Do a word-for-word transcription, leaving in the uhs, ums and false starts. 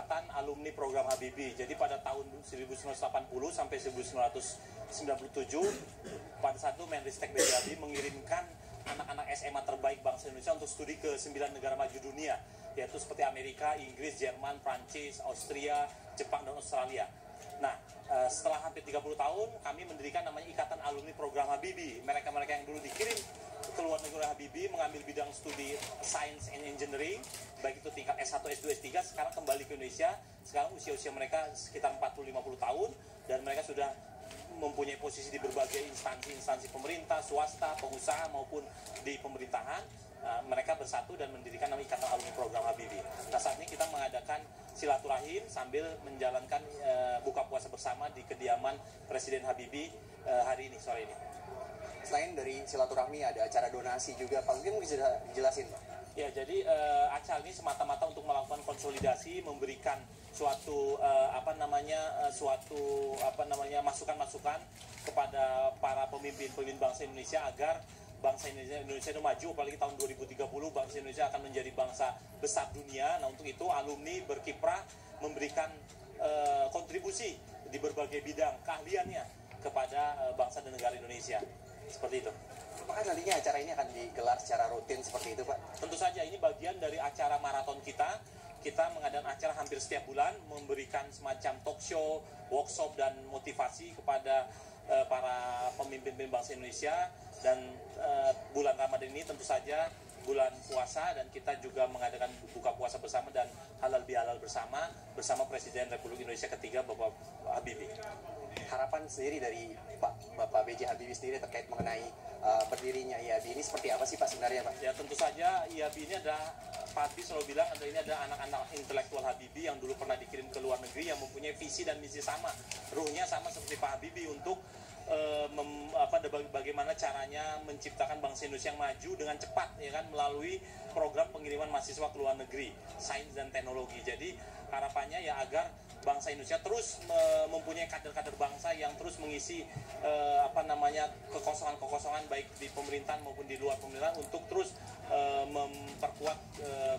Ikatan Alumni Program Habibie. Jadi pada tahun seribu sembilan ratus delapan puluh sampai seribu sembilan ratus sembilan puluh tujuh, pada saat itu Menristek B J Habibie mengirimkan anak-anak S M A terbaik bangsa Indonesia untuk studi ke sembilan negara maju dunia, yaitu seperti Amerika, Inggris, Jerman, Prancis, Austria, Jepang, dan Australia. Nah, setelah hampir tiga puluh tahun, kami mendirikan namanya Ikatan Alumni Program Habibie. Mereka-mereka yang dulu dikirim ke luar negeri Habibie mengambil bidang studi Science and Engineering, baik itu tingkat S satu, S dua, S tiga, sekarang kembali ke Indonesia. Sekarang usia-usia mereka sekitar empat puluh sampai lima puluh tahun, dan mereka sudah mempunyai posisi di berbagai instansi-instansi pemerintah, swasta, pengusaha, maupun di pemerintahan. Uh, mereka bersatu dan mendirikan nama Ikatan Alumni Program Habibie. Nah, saat ini kita mengadakan silaturahim sambil menjalankan uh, buka puasa bersama di kediaman Presiden Habibie uh, hari ini, sore ini. Selain dari silaturahmi, ada acara donasi juga, Pak. Mungkin bisa dijelasin, Pak? Ya, jadi uh, acara ini semata-mata untuk melakukan konsolidasi, memberikan suatu uh, apa namanya uh, suatu apa namanya masukan-masukan kepada para pemimpin-pemimpin bangsa Indonesia agar bangsa Indonesia, Indonesia itu maju, apalagi tahun dua ribu tiga puluh bangsa Indonesia akan menjadi bangsa besar dunia. Nah, untuk itu alumni berkiprah memberikan uh, kontribusi di berbagai bidang keahliannya kepada uh, bangsa dan negara Indonesia. Seperti itu. Apakah nantinya acara ini akan digelar secara rutin seperti itu, Pak? Tentu saja, ini bagian dari acara maraton kita. Kita mengadakan acara hampir setiap bulan, memberikan semacam talk show, workshop, dan motivasi kepada uh, para pemimpin bangsa Indonesia. Dan uh, bulan Ramadan ini tentu saja bulan puasa, dan kita juga mengadakan buka puasa bersama dan halal bihalal bersama bersama Presiden Republik Indonesia ketiga Bapak Habibie. Harapan sendiri dari Pak Bapak B J Habibie sendiri terkait mengenai uh, berdirinya I A B I ini seperti apa sih, Pak, sebenarnya, Pak? Ya, tentu saja I A B I ini ada, Pak Habibie selalu bilang, ada ini ada anak-anak intelektual Habibie yang dulu pernah dikirim ke luar negeri, yang mempunyai visi dan misi sama, ruhnya sama seperti Pak Habibie untuk Uh, mem, apa, bagaimana caranya menciptakan bangsa Indonesia yang maju dengan cepat, ya kan, melalui program pengiriman mahasiswa ke luar negeri, sains dan teknologi. Jadi harapannya ya agar bangsa Indonesia terus uh, mempunyai kader-kader bangsa yang terus mengisi uh, apa namanya kekosongan-kekosongan baik di pemerintahan maupun di luar pemerintahan, untuk terus uh, memperkuat uh,